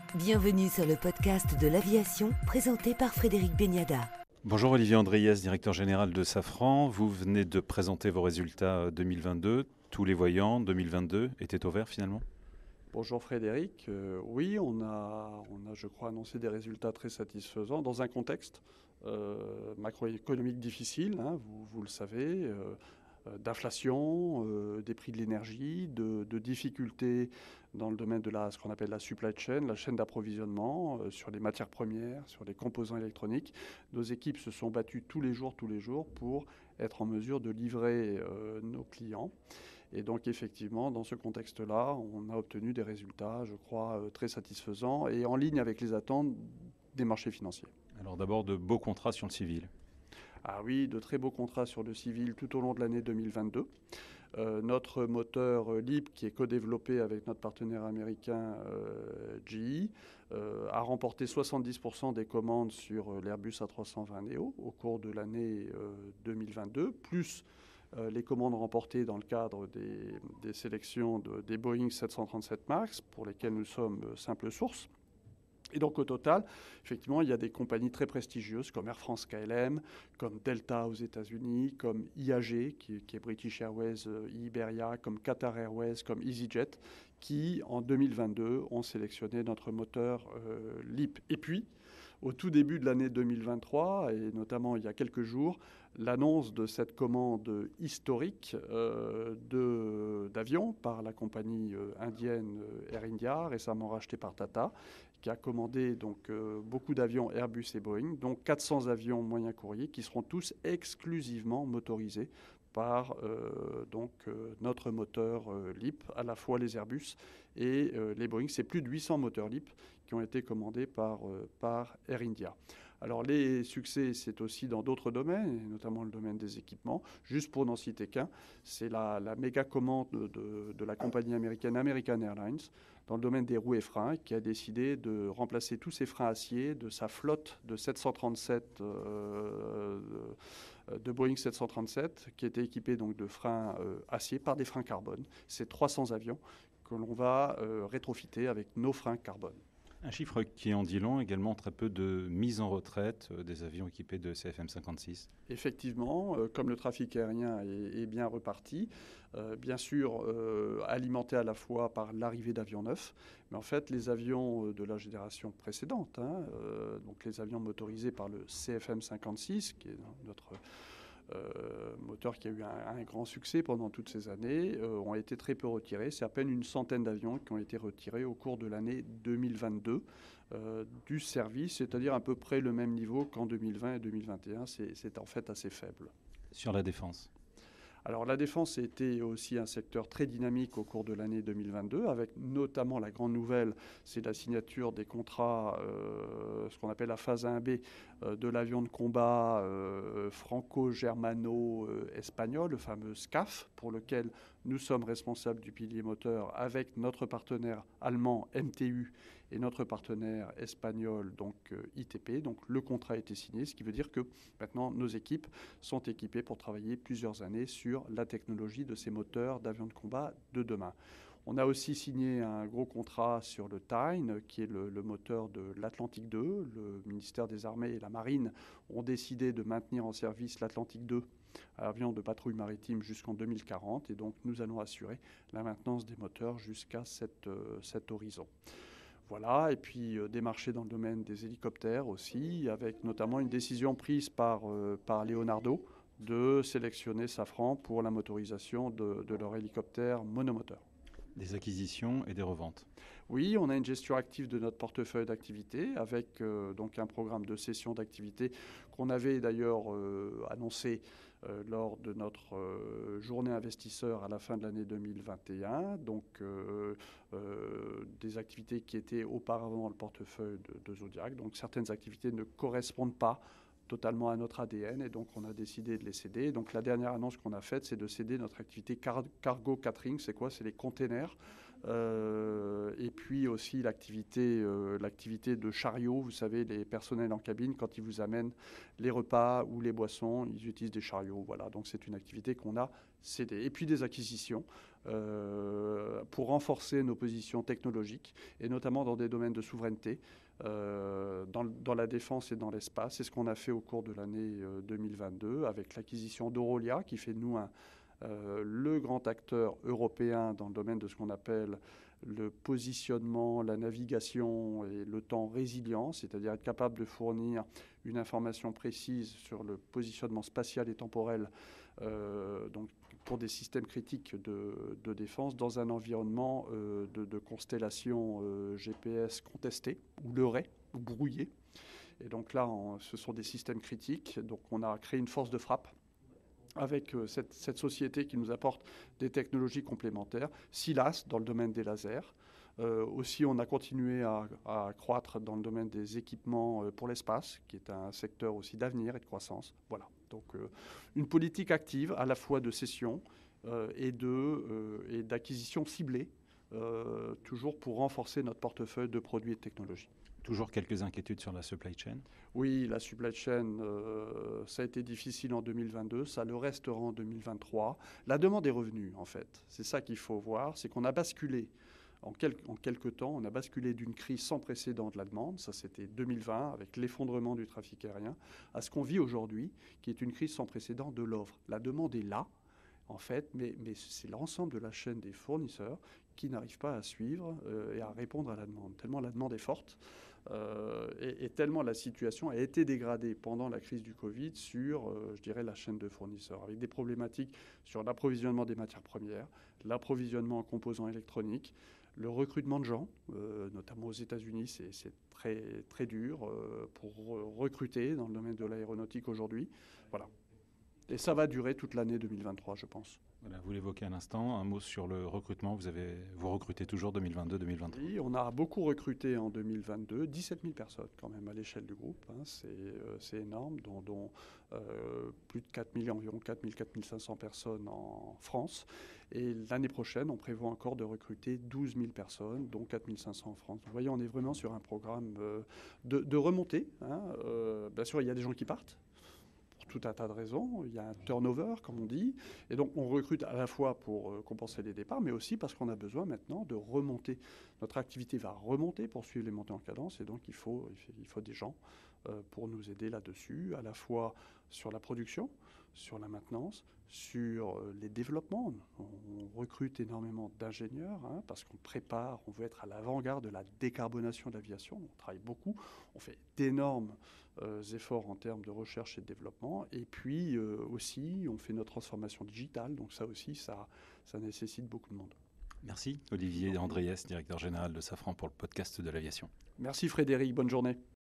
Bienvenue sur le podcast de l'aviation présenté par Frédéric Beniada. Bonjour Olivier Andriès, directeur général de Safran. Vous venez de présenter vos résultats 2022. Tous les voyants 2022 étaient au vert finalement ? Bonjour Frédéric. Oui, on a, je crois, annoncé des résultats très satisfaisants dans un contexte macroéconomique difficile, hein, vous le savez, d'inflation, des prix de l'énergie, de difficultés dans le domaine de ce qu'on appelle la supply chain, la chaîne d'approvisionnement, sur les matières premières, sur les composants électroniques. Nos équipes se sont battues tous les jours pour être en mesure de livrer nos clients. Et donc effectivement, dans ce contexte-là, on a obtenu des résultats, je crois, très satisfaisants et en ligne avec les attentes des marchés financiers. Alors d'abord, de beaux contrats sur le civil. Ah oui, de très beaux contrats sur le civil tout au long de l'année 2022. Notre moteur LEAP, qui est co-développé avec notre partenaire américain GE, a remporté 70% des commandes sur l'Airbus A320neo au cours de l'année 2022, plus les commandes remportées dans le cadre des sélections des Boeing 737 MAX, pour lesquelles nous sommes simple source. Et donc au total, effectivement, il y a des compagnies très prestigieuses comme Air France KLM, comme Delta aux États-Unis, comme IAG, qui est British Airways, Iberia, comme Qatar Airways, comme EasyJet, qui en 2022 ont sélectionné notre moteur LEAP. Et puis, au tout début de l'année 2023, et notamment il y a quelques jours, l'annonce de cette commande historique d'avions par la compagnie indienne Air India, récemment rachetée par Tata, qui a commandé donc beaucoup d'avions Airbus et Boeing, donc 400 avions moyens courriers qui seront tous exclusivement motorisés par notre moteur LEAP, à la fois les Airbus et les Boeing. C'est plus de 800 moteurs LEAP qui ont été commandés par Air India. Alors les succès, c'est aussi dans d'autres domaines, et notamment le domaine des équipements. Juste pour n'en citer qu'un, c'est la méga commande de la compagnie américaine American Airlines dans le domaine des roues et freins, qui a décidé de remplacer tous ses freins acier de sa flotte de 737 de Boeing 737, qui était équipée donc de freins acier par des freins carbone. C'est 300 avions que l'on va rétrofiter avec nos freins carbone. Un chiffre qui en dit long, également très peu de mise en retraite des avions équipés de CFM56. Effectivement, comme le trafic aérien est bien reparti, bien sûr alimenté à la fois par l'arrivée d'avions neufs, mais en fait les avions de la génération précédente, donc les avions motorisés par le CFM56, qui est notre moteur qui a eu un grand succès pendant toutes ces années, ont été très peu retirés. C'est à peine une centaine d'avions qui ont été retirés au cours de l'année 2022 du service, c'est-à-dire à peu près le même niveau qu'en 2020 et 2021. C'est en fait assez faible. Sur la défense. Alors la défense a été aussi un secteur très dynamique au cours de l'année 2022, avec notamment la grande nouvelle, c'est la signature des contrats, ce qu'on appelle la phase 1B de l'avion de combat franco-germano-espagnol, le fameux SCAF, pour lequel nous sommes responsables du pilier moteur avec notre partenaire allemand MTU et notre partenaire espagnol, donc ITP. Donc le contrat a été signé, ce qui veut dire que maintenant nos équipes sont équipées pour travailler plusieurs années sur la technologie de ces moteurs d'avions de combat de demain. On a aussi signé un gros contrat sur le Tyne, qui est le moteur de l'Atlantique 2. Le ministère des Armées et la Marine ont décidé de maintenir en service l'Atlantique 2, avion de patrouille maritime, jusqu'en 2040. Et donc nous allons assurer la maintenance des moteurs jusqu'à cet horizon. Voilà, et puis des marchés dans le domaine des hélicoptères aussi, avec notamment une décision prise par Leonardo de sélectionner Safran pour la motorisation de leur hélicoptère monomoteur. Des acquisitions et des reventes. Oui, on a une gestion active de notre portefeuille d'activités avec donc un programme de cession d'activités qu'on avait d'ailleurs annoncé lors de notre journée investisseur à la fin de l'année 2021. Donc des activités qui étaient auparavant dans le portefeuille de Zodiac. Donc certaines activités ne correspondent pas totalement à notre ADN et donc on a décidé de les céder. Donc la dernière annonce qu'on a faite, c'est de céder notre activité cargo catering. C'est quoi? C'est les containers Et puis aussi l'activité de chariot. Vous savez, les personnels en cabine, quand ils vous amènent les repas ou les boissons, ils utilisent des chariots. Voilà, donc c'est une activité qu'on a cédée. Et puis des acquisitions pour renforcer nos positions technologiques, et notamment dans des domaines de souveraineté, dans la défense et dans l'espace. C'est ce qu'on a fait au cours de l'année 2022 avec l'acquisition d'Aurolia, qui fait de nous le grand acteur européen dans le domaine de ce qu'on appelle le positionnement, la navigation et le temps résilient, c'est-à-dire être capable de fournir une information précise sur le positionnement spatial et temporel donc pour des systèmes critiques de défense dans un environnement de constellation GPS contesté ou leurré ou brouillé. Et donc là, ce sont des systèmes critiques. Donc on a créé une force de frappe avec cette société qui nous apporte des technologies complémentaires. Silas, dans le domaine des lasers. Aussi, on a continué à croître dans le domaine des équipements pour l'espace, qui est un secteur aussi d'avenir et de croissance. Voilà. Donc, une politique active à la fois de cession et d'acquisition ciblée, toujours pour renforcer notre portefeuille de produits et de technologies. Toujours quelques inquiétudes sur la supply chain? Oui, la supply chain, ça a été difficile en 2022, ça le restera en 2023. La demande est revenue, en fait. C'est ça qu'il faut voir, c'est qu'on a basculé en quelques temps, on a basculé d'une crise sans précédent de la demande, ça c'était 2020 avec l'effondrement du trafic aérien, à ce qu'on vit aujourd'hui, qui est une crise sans précédent de l'offre. La demande est là, en fait, mais c'est l'ensemble de la chaîne des fournisseurs qui n'arrivent pas à suivre et à répondre à la demande, tellement la demande est forte. Et tellement la situation a été dégradée pendant la crise du Covid sur, je dirais, la chaîne de fournisseurs, avec des problématiques sur l'approvisionnement des matières premières, l'approvisionnement en composants électroniques, le recrutement de gens, notamment aux États-Unis, c'est très, très dur pour recruter dans le domaine de l'aéronautique aujourd'hui. Voilà. Et ça va durer toute l'année 2023, je pense. Voilà, vous l'évoquez à l'instant, un mot sur le recrutement. Vous recrutez toujours 2022-2023? Oui, on a beaucoup recruté en 2022, 17 000 personnes quand même à l'échelle du groupe. Hein, c'est énorme, dont plus de 4 000, environ 4 000, 4 500 personnes en France. Et l'année prochaine, on prévoit encore de recruter 12 000 personnes, dont 4 500 en France. Vous voyez, on est vraiment sur un programme de remontée. Hein. Bien sûr, il y a des gens qui partent. Tout un tas de raisons. Il y a un turnover, comme on dit. Et donc, on recrute à la fois pour compenser les départs, mais aussi parce qu'on a besoin maintenant de remonter. Notre activité va remonter pour suivre les montées en cadence. Et donc, il faut des gens pour nous aider là-dessus, à la fois sur la production, sur la maintenance, sur les développements. On recrute énormément d'ingénieurs parce qu'on prépare, on veut être à l'avant-garde de la décarbonation de l'aviation. On travaille beaucoup, on fait d'énormes efforts en termes de recherche et de développement. Et puis aussi, on fait notre transformation digitale. Donc ça aussi, ça nécessite beaucoup de monde. Merci Olivier Andriès, directeur général de Safran pour le podcast de l'aviation. Merci Frédéric, bonne journée.